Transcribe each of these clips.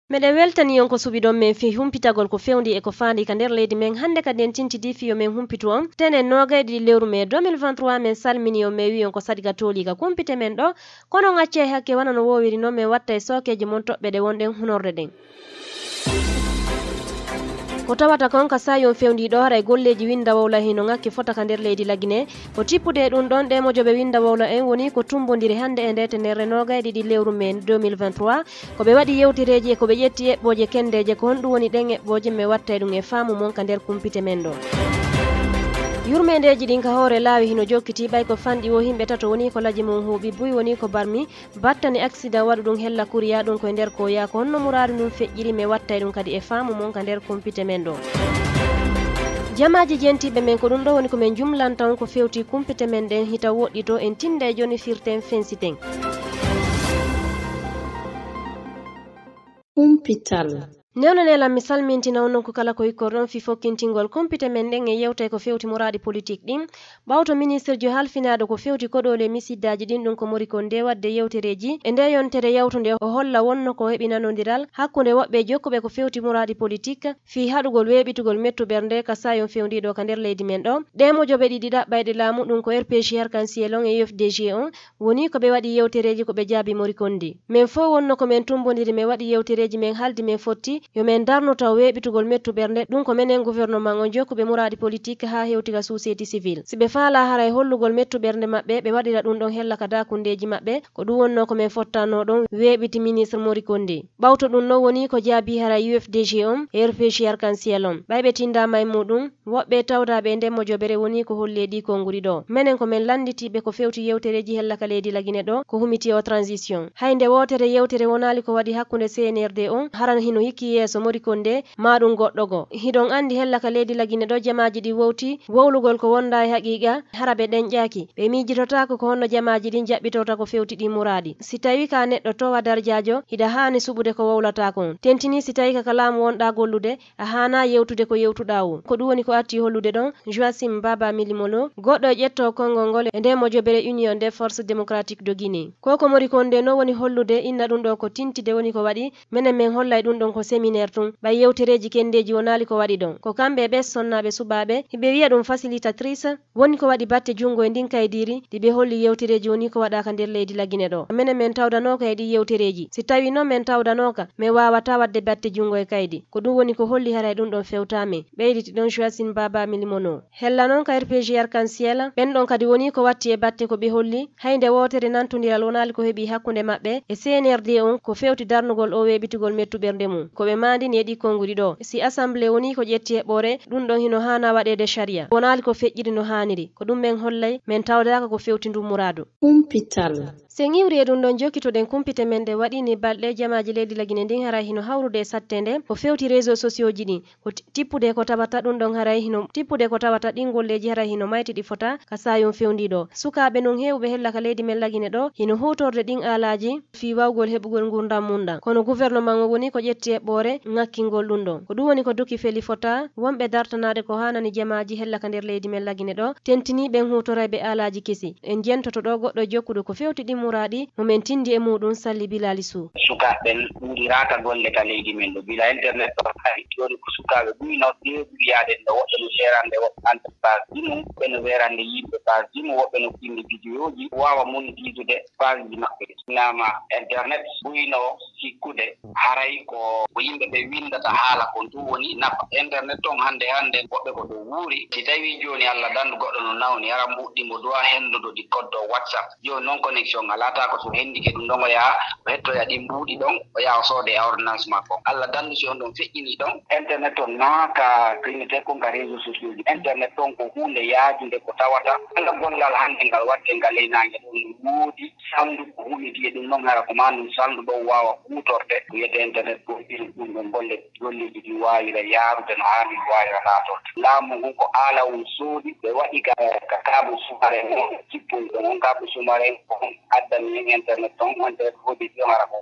Mede weltani yonko subiɗon men fi humpitagol ko fewndi e ko faandi ka nder leydi men hande kadi en tintidi fiyo men humpitu on tenen nogayɗi lewru me 2023 men salmini on me wi on ko sadiga tolika kumpite men ɗo kono acce hakke wana no wowiri noon min watta e sokeji mon toɓɓe ɗe wonɗen hunorde ɗen ko tawata kon ka sayon fewndi ɗo haray golleji winda wowla hino ngakki fota ka nder leydi lagine ko tippude ɗum ɗon ɗe mojoɓe winda wowla en woni ko tumbodiri hande e ndetenere nogayɗi ɗi lewru men 2023 ko ɓe waɗi yewtireji e ko ɓe ƴetti eɓɓoje kendeje ko honɗum woni ɗen eɓɓoje mi watta ɗum e faamu mon ka nder kumpite men ɗo yurmedeji ɗin ka hoore laawi hino jokkiti ɓay ko fanɗi wo himɓe tato woni ko laji mum huuɓi buy woni ko barmi battani accident waɗu ɗum hella kuriya ɗum koye nder ko ya ko honno muradu ɗum feƴƴiri mi watta ɗum kadi e faamu mon ka nder kumpite men ɗo jamaji jentiɓe men ko ɗum ɗo woni komin jumlanta on ko fewti kumpite men ɗen hita woɗɗi to en tinda e joni firten fensiten kumpital newnanelam mi salmintina on non ko kala ko hikkorɗon fi fokkintingol kumpite men ɗen e yewta ko fewti muradi politique ɗin ɓawto ministre jo halfinaɗo ko fewti koɗole misiddaji ɗin ɗum ko mori kon nde wadde yewtereji e nde yontere yawtude o holla wonno ko heɓinanodiral hakkude woɓɓe jokkuɓe ko fewti muradi politique fi haɗugol weɓitugol mettu ɓernde ka sayon fewdiɗo ka nder leydi men ɗo ɗemojoɓe ɗiɗi ɗaɓɓayɗe laamu ɗum ko rpg arc-en-ciel on e ufdg on woni koɓe waɗi yewtereji koɓe jaabi mori kondi min fo wonno komin tumbodiri min waɗi yewtereji min haldi min fotti yomin darno taw weɓitugol mettu ɓernde ɗum ko menen gouvernement on jokkuɓe muradi politique ha hewtiga société civile siɓe faala haray hollugol mettu ɓernde maɓɓe ɓe waɗira ɗum ɗon hella ka dakundeji maɓɓe ko ɗum wonno komin fottano ɗon weɓiti ministre mori kondi ɓawto ɗum non woni ko jaabi haray ufdg on e rpg arc-en-ciel on ɓayɓe tindama e muɗum woɓɓe tawdaɓe ndemmojoɓere woni ko holle ɗi konguri ɗo minen komin landitiɓe ko fewti yewtereji hella ka leydi lagine ɗo ko humiti o transition hayde wotere yewtere wonali ko waɗi hakkude cnrd on haran hino hikki yeeso mori konde maɗum goɗɗo go hiɗon andi hella ka leydi lagine ɗo jamaji ɗi wowti wowlugol ko wonda e haqiqa hara ɓe ɗenƴaki ɓe mijitotako ko honno jamaji ɗin jaɓɓitota ko fewti ɗi muradi si tawi ka neɗɗo towa dardiajo hiɗa hani suɓude ko wowlata kon tentini si tawi kaka laamu wonɗa gollude a hana yewtude ko yewtuɗa o ko ɗum woni ko atti hollude ɗon joasim baba milimolo goɗɗo e ƴetto konngol ngol e nde mojoɓere union des forces démocratiques de guinée koko mori konde no woni hollude inna ɗum ɗo ko tintide woni ko waɗi minen min hollay ɗum ɗon ko séminaire tun ɓay yewtereji kendeji wonali ko waɗi ɗon ko kamɓe ɓe sonnaɓe suɓaɓe hiɓe wiya ɗum facilitatrice woni ko waɗi batte jungo e ndin kaydiri ɗiɓe holli yewtereji woni ko waɗaka nder leydi lagine ɗo minen min tawdanoka e ɗi yewtereji si tawi noon min tawdanoka min wawata wadde batte jungo e kaydi ko ɗum woni ko holli haray ɗum ɗon fewtami ɓeyditi ɗon joasin baba milimono hella noon ka rpg arc-en-ciel ɓen ɗon kadi woni ko watti e batte ko ɓe holli hayde wotere nantodiral wonali ko heeɓi hakkude maɓɓe e cnrd on ko fewti darnugol o weɓitugol mettu ɓernde mum koɓe mandini e ɗi konguri ɗo si assemblé woni ko ƴetti heɓɓore ɗum ɗon hino hana waɗede sharia wonali ko feƴƴiri no haniri ko ɗum min hollay min tawdaka ko fewti ndu muradu kumpital sen iwri e ɗum ɗon jokkitoɗen kumpite men ɗe waɗini balɗe jamaji leydi lagine ndin haray hino hawrude e sattede ko fewti réseau sociaux ji ɗin ko tippude ko tawata ɗum ɗon haray hino tippude ko tawata ɗin golleji haray hino mayti ɗi fota ka sayon fewdiɗo sukaɓe non hewɓe hella ka leydi men lagine ɗo hino hutorde ɗin alaji fi wawgol heɓugol gurdam mumɗam kono gouvernement o woni ko ƴetti heɓɓore ŋakkingol ɗum ɗon ko ɗum woni ko duki feli fota wonɓe dartanade ko hanani jamaji hella ka nder leydi men lagine ɗo tentini ɓen hutorayɓe alaji kesi en jentoto ɗo goɗɗo jokkuɗo ko fewti ɗi muraɗi momin tindi e muɗum salli bilali su sukaɓe ɗuɗiraka golle ka leydi men ɗo bila internet ɗo hay joni ko sukaɓe ɓuyno ɗeɓuri yaden ɗo woɓɓe no serande woɓɓe entreprise jimum ɓe no werande yimɓe page jimum woɓɓe no finni vidéo ji wawa monitijude page ji maɓɓe nama internet ɓuyno sikkude haray ko yimɓe ɓe windata haala kon ɗum woni nafa internet on hande woɓɓe ko ɗo wuuri si tawi joni Allah dandu goɗɗo no nawni ara mbuɗɗimo dowa hendudo ɗi koddo whatsapp joni noon connexion alata ko so hendike ɗum ɗon o yaha o hettoya ɗi mbuuɗi ɗon o yaha o soode e ordonnance makko Allah dandu si on ɗon feƴƴini ɗon internet on naaka clinique kon ka réseau sociaux ji internet on ko hunde yaajude ko tawata kala gollal hande ngal watte ngal leynange ɗum woodi sandu ko humiti e ɗum ɗon hara ko ma ɗum sandu ɗon wawa hutorde ko wiyete internet ko ɗum ɗon golleji ɗi wawira yaarude no hani wawira laatorde laamu ngun ko alawol soodi ɓe waɗi ka kaabu sumaren on jippol ɗon on kaabu sumaren on addani en internet on wonte hoodi ɗon hara ko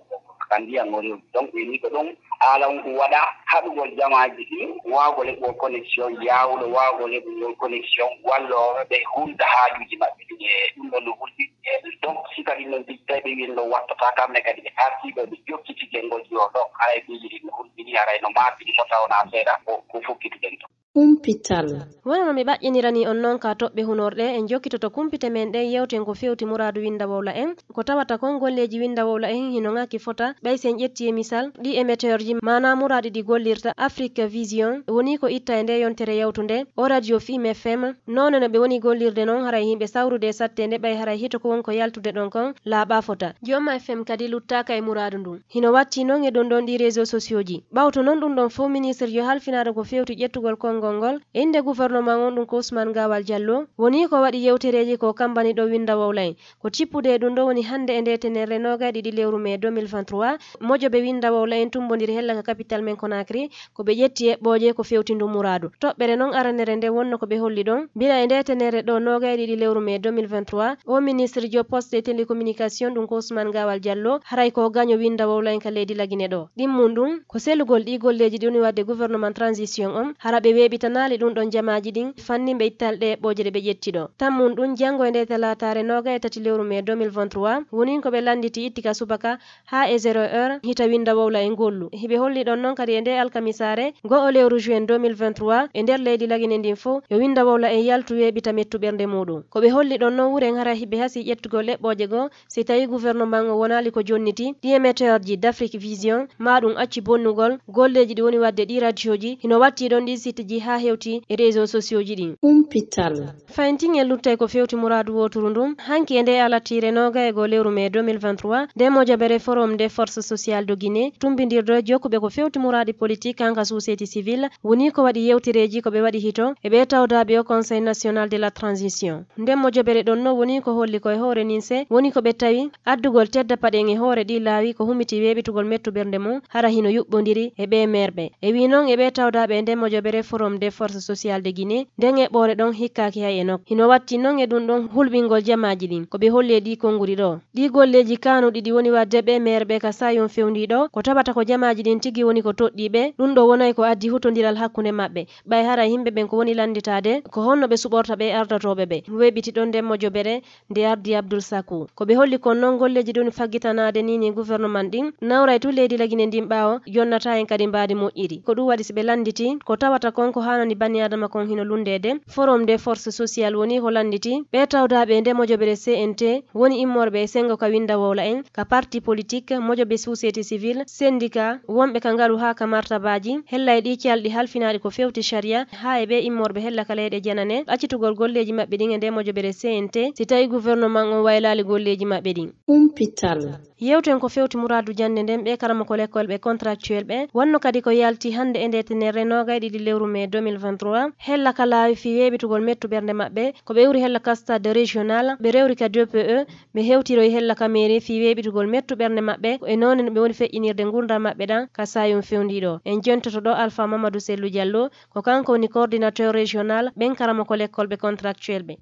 kandi angori donc ni ko don ala on wada hadugol jamaaji di waagole ko connexion yaawdo waagole ko connexion wallo be hulda haajuji mabbe dum no huldi donc sikali no dittabe wi no watta kamne kadi artibe be jokkiti ngol jodo ay bi no huldi ara no maati so tawna seeda ko fukkiti den Kumpital. Wona mi ɓaƴƴinirani on noon ka toɓɓe hunorɗe en jokkitoto kumpite men ɗen yewten ko fewti muradu winda wowla en ko tawata kon golleji winda wowla en hino ngaki fota ɓay sen ƴetti e misal ɗi émetteur ji mana muradi ɗi gollirta Afrique Vision woni ko itta e nde yontere yawtunde o radio Fim FM noone no ɓe woni gollirde noon haray himɓe sawrude sattende ɓay haray hito ko wonko yaltude ɗon kon laaɓa fota Jomma FM kadi luttaka e muradu ndun hino watti noon e ɗon ɗon ɗi réseau sociaux ji ɓawto noon ɗum ɗon fof ministre yo halfinade ko fewti ƴettugol konngol ngol inde gouvernement on ɗum ko Ousmane Gawal Diallo woni ko waɗi yewtereji ko kambani ɗo winda wowla en ko cippude ɗum ɗo woni hande e nde tenere nogaɗiɗi lewru mai 2023 mojoɓe winda wowla en tumbodiri hellaka capital men Conakry ko ɓe ƴetti eɓɓoje ko fewti ndu muradu toɓɓere noon aranere nde wonno ko ɓe holli ɗon bila e nde tenere ɗo nogaɗiɗi lewru mai 2023 o ministre jo poste et télécommunication ɗum ko Ousmane Gawal Diallo haray ko gaño winda wowla en ka leydi Laguine ɗo ɗimmum ɗum ko sellugol ɗi golleji ɗi woni wadde gouvernement transition on hara ɓe weɓitanali ɗum ɗon jamaji ɗin fanniɓe ittalɗe eɓɓoje ɗe ɓe ƴetti ɗo tammum ɗum jango e nde talatare noga e tati lewru mai 2023 woni ko ɓe landiti ittika subaka ha e 0h hita winda wowla en gollu hiɓe holli ɗon noon kadi e nde alkamisare go o lewru juin 2023 e nder leydi Laguine ndin fo yo winda wowla en yaltu weɓita mettu ɓernde muɗum ko ɓe holli ɗon noon wuren hara hiɓe hasi ƴettugol eɓɓoje go si tawi gouvernement o wonali ko jonniti ɗi émetteur ji d'Afrique Vision ma ɗum acci bonnugol golleji ɗi woni wadde ɗi radio ji hino watti ɗon ɗi site ji ha hewti e réseau sociaux ji ɗin Kumpital. fayntin en luttay ko fewti muradu woturu ndum hanki e nde alatire noga e go lewru mai 2023 nde mojabere forum des forces sociales de Guinée tumbidirɗo jokkuɓe ko fewti muradi politique hanka société civile woni ko waɗi yewtireji ko ɓe waɗi hito e ɓe tawdaɓe o conseil national de la transition nden mojabere ɗon no woni ko holli koye hoore ninse woni ko ɓe tawi addugol tedda paɗen e hoore ɗi laawi ko humiti weɓitugol mettu ɓernde mum hara hino yuɓɓodiri e ɓe merɓe e wi noon e ɓe tawdaɓe nde mojabere forum des forces sociales de Guinée nden e ɓoore ɗon hikkaki hay e nok hino watti noon e ɗum ɗon hulɓingol jamaji ɗin ko ɓe holli e ɗi konnguri ɗo ɗi golleji kanuɗi ɗi woni wadde ɓe merɓe ka sayon fewdiɗo ko taɓata ko jamaji ɗin tigui woni ko toɗɗiɓe ɗum ɗo wonay ko addi hutodiral hakkude mabɓe ɓay hara yimɓe ɓen ko woni landitade ko honno ɓe suɓorta ɓe ardatoɓe ɓe weɓiti ɗon nden mojobere nde ardi Abdoul Sakou ko ɓe holli kon noon golleji ɗum faggitanade nini gouvernement ɗin nawray tu leydi Laguine ndin ɓawo yonnata en kadi mbadi moƴƴiri ko ɗum waɗi siɓe landiti ko tawata kon ko hanani bani adama kon hino lundede forum des forces sociales woni ko landiti ɓe tawdaɓe nde mojoɓere CNT woni immorɓe e sengo ka winda wowla en ka parti politique mojoɓe société civile syndicat wonɓe ka ngalu ha ka martabaji hella e ɗi calɗi halfinaɗi ko fewti sharia ha e ɓe immorɓe hella ka leyɗe janane accitugol golleji mabɓe ɗin e nde mojoɓere CNT si tawi gouvernement on waylali golleji mabɓe ɗin Kumpital. yewten ko fewti muradu jande nden ɓe karama ko l'école ɓe contractuel ɓe wonno kadi ko yalti hande e nde tenere nogay ɗiɗi lewru mai 2023 hella ka laawi fi weɓitugol mettu ɓernde mabɓe ko ɓe wuri hella ka stade régional ɓe rewri ka 2PE ɓe hewtiro e hella ka mairie fi weɓitugol mettu ɓernde mabɓe e noone no ɓe woni feƴƴinirde gurdam mabɓe ɗan ka sayum fewdiɗo en jontoto ɗo Alpha Mamadou Sellou Diallo ko kanko woni coordinateur régional ɓen karama ko l'école ɓe contractuel ɓe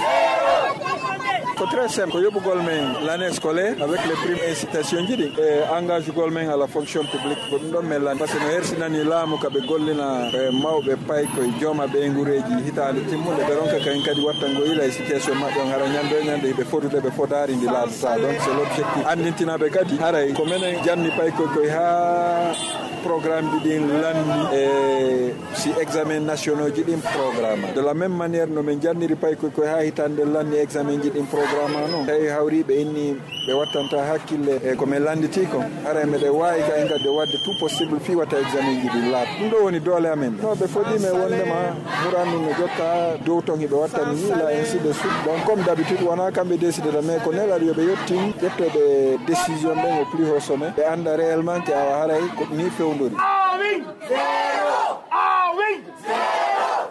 C'est très simple. L'année scolaire avec les primes incitations et engagement à la fonction publique. Parce que nous sommes là, nous avons gollina mawbe pay ko joma be ngureji hitande timmude be ronka kan kadi wattango ila situation mabbe on hara nyande nyande be fotude be fodari ndi la ça donc c'est l'objectif andintina be kadi haray ko menen janni pay ko ha programme di landi si examen nationaux ji din programme de la même manière no men janniri pay ko ha hitande landi examen ji din programme non tay hawribe inni be wattanta hakkille ko men landiti ko ara me de wayi ka enga de wadde tout possible fi wata examen ji din laat ɗum ɗo woni doole amen no be fodi me wondema murandu no jokka dow ton hibe wattani ni la ainsi de suite donc comme d'habitude wana kambe décider de mais ko nelal yo be yottin jettoɓe décision ben au plus haut sommet be anda réellement que awa haray ko ni fewndori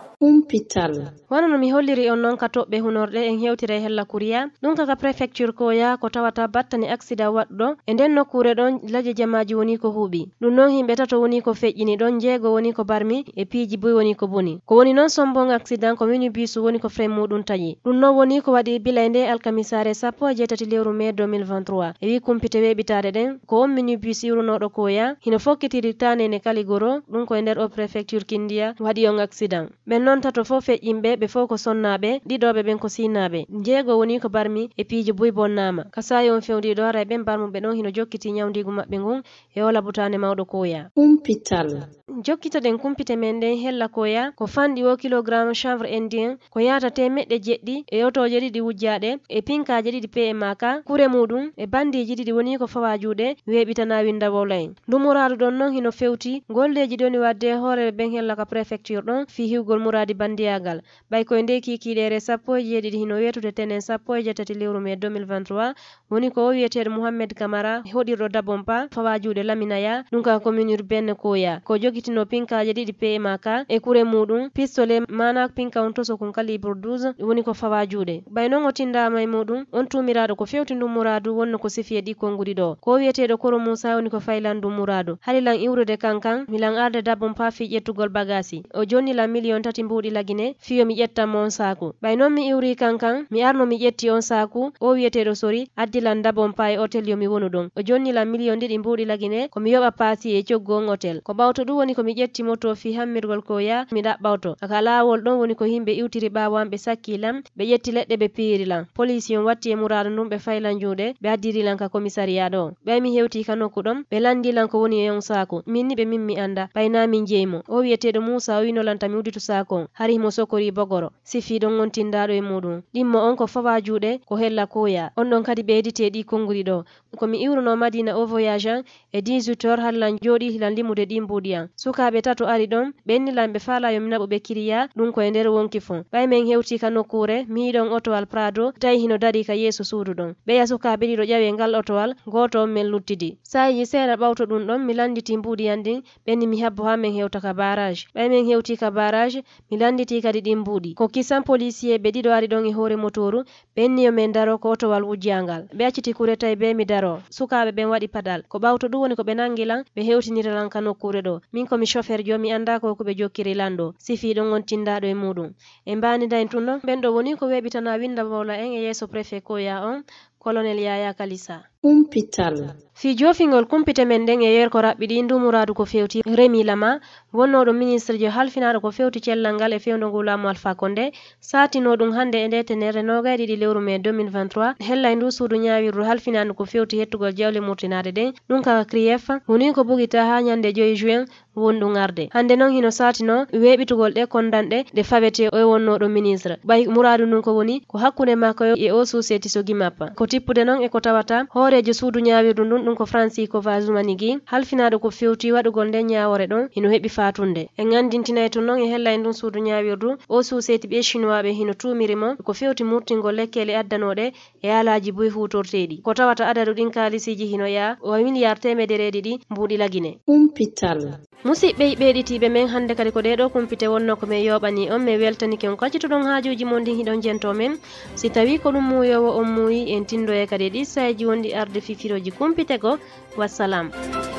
Kumpital. Wano no mi holliri on non ka toɓɓe hunorde en hewtira hella kuriya ɗum kaka préfecture koya ko tawata battani accident waɗɗo e nden nokkure ɗon laje jamaji woni ko huuɓi ɗum noon himɓe tato woni ko feƴƴini ɗon jeego woni ko barmi e piiji boy woni ko boni ko woni noon sombon accident ko minibus woni ko frame muɗum taƴi ɗum noon woni ko waɗi bila nde alkamisare 17 lewru mai 2023 e wi kumpite weɓitade ɗen ko on minibus iwrunoɗo koya hino fokkitiri tanene kaligoro ɗum koye nder o préfecture kindiya waɗi on accident ɓen noon tato fof feƴƴimɓe ɓe fof ko sonnaɓe ɗiɗoɓe ɓen ko sinaɓe jeego woni ko barmi e piiji buy bonnama kasayi on fewdiɗo ara ɓen barmuɓe ɗon hino jokkiti ñawdigu maɓɓe ngun e o labutane mawɗo koya Kumpital. jokkita ɗen kumpite men ɗen hella koya ko fanɗi o kilogramme chanvre indien ko yata temeɗɗe jeɗɗi e otoje ɗiɗi wujjaɗe e pinkaje ɗiɗi pe e maka kure muɗum e bandiji ɗiɗi woni ko fawa juuɗe weɓitana windawolay dumuradu ɗon noon hino fewti golleji ɗoni wadde hooreɓe ɓen hella ka préfecture ɗon fi hiwgol muradi bandiyagal ɓay koye nde kikiɗere 17 hino wetude tenen 17 lewru mai 2023 woni ko o wiyeteɗo mouhammed camara hoɗirɗo dabompa fawa juuɗe laminaya ɗum ka commune urbaine koya ko jogitino pinkaje ɗiɗi pe e maka e kure muɗum pistolet mana pinka on toso kon calibre 12 woni ko fawa juuɗe ɓay noon o tindama e muɗum on tumiraɗo ko fewti ndum muradu wonno ko sifi e ɗi konngudi ɗo ko wiyeteɗo koro moussa woni ko faylan ndum muradu halilan iwrude kankan milan arde dabompa fi ƴettugol bagasi o jonnilan million 3 mbuɗi lagine fiyo mi ƴettanmo on saku ɓay noon mi iwri kankan mi arno mi ƴetti on saku o wiyeteɗo sori addilan dabompa e hôtel yomi wonu ɗon o jonnilan million 2 mbuɗi lagine komi yoɓa paasi e coggu on hôtel ko ɓawto ɗum woni komi ƴetti moto fi hammirgol koya mi ɗaɓɓawto aka lawol ɗon woni ko himɓe iwtiri ɓawan ɓe sakkilan ɓe ƴetti leɗɗe ɓe pirilan police on watti e muradu ndum ɓe faylan juuɗe ɓe addirilan ka commissariat ɗo ɓay mi hewti ka nokku ɗon ɓe landilan ko woni e on saku minni ɓe min mi anda ɓayna min jeymo o wiyeteɗo moussa o winolanta mi wuditu saku on hari himo sokori bogoro sifi ɗon on tindaɗo e muɗum ɗimmo on ko fawa juuɗe ko hella koya on ɗon kadi ɓe edite ɗi konnguri ɗo komi iwruno madina o voyage an e 18 heures hallan jooɗi hilan limude ɗi mbuɗi an sukaɓe tato ari ɗon ɓennilan ɓe faala yomi naɓu ɓe kiriya ɗum koye nder wonki fon ɓay min hewti ka nokkure mi yiɗon otowal prado tawi hino dari ka yeeso suudu ɗon ɓeya sukaɓe ɗiɗo ƴawe ngal otowal goto on min luttidi sayiji seeɗa ɓawto ɗum ɗon mi landiti mbuɗi an ɗin ɓenni mi habbo ha min hewta ka barage ɓay min hewti ka barage mi landiti kadi ɗin mbuɗi ko kisan policier ɓe ɗiɗo ari ɗon e hoore motoru ɓenni yo min daro ko otowal wujjangal ɓe acciti kure tawi be mi daro sukaɓe ɓen waɗi padal ko ɓawto ɗum woni ko ɓe nangilan ɓe hewtiniralan ka nokkure ɗo min komi chauffeur jo mi anda ko ɓe jokkiri lanɗo sifi ɗon on tindaɗo e muɗum e mbanidayn tun ɗon ɓen ɗo woni ko weɓitana winda wola en e yeeso préfet koya on colonel yaya kalisa Kumpital. fi jofingol kumpite men ɗen e yer ko raɓɓiɗi ndumuradu ko fewti remi lama wonnoɗo ministre jo halfinaɗo ko fewti cellal ngal e fewdo ngu laamu alpha condé satino ɗum hande e nde tenere nogay ɗiɗi lewru mai 2023 hella e ndu suudu ñawirdu halfinade ko fewti hettugol jawle murtinade ɗen ɗum kaka crief woni ko bugita ha ñande 2 juin wonɗum arde hande noon hino satino weɓitugol ɗe kondanɗe ɗe fawete o wonnoɗo ministre ɓay muradu ndun ko woni ko hakkude makko e o société sogi mappa ko tippude noon e ko tawata hoorejo suudu ñawirdu ndun ɗum ko francisco vazumanigui halfinaɗo ko fewti waɗugol nden ñawore ɗon hino heɓi fatunde en andintinay tun noon e hella e ndun suudu ñawirdu o société ɓe chinois ɓe hino tumirimo ko fewti murtingol lekkele addanoɗe e alaji boy hutorteɗi ko tawata adadu ɗin kalisiji hino yaa o milliard temedereɗi ɗi mbuɗi lagine Kumpital. musidɓe ɓeɗitiɓe men hande kadi ko ɗeɗo kumpite wonno ko min yoɓani on mi weltanike on kaccitoɗon hajuji mon ɗin hiɗon jento men si tawi ko ɗum muyowo on muuyi en tindo e kadi ɗi sayji wonɗi arde fifiroji kumpite go wassalam.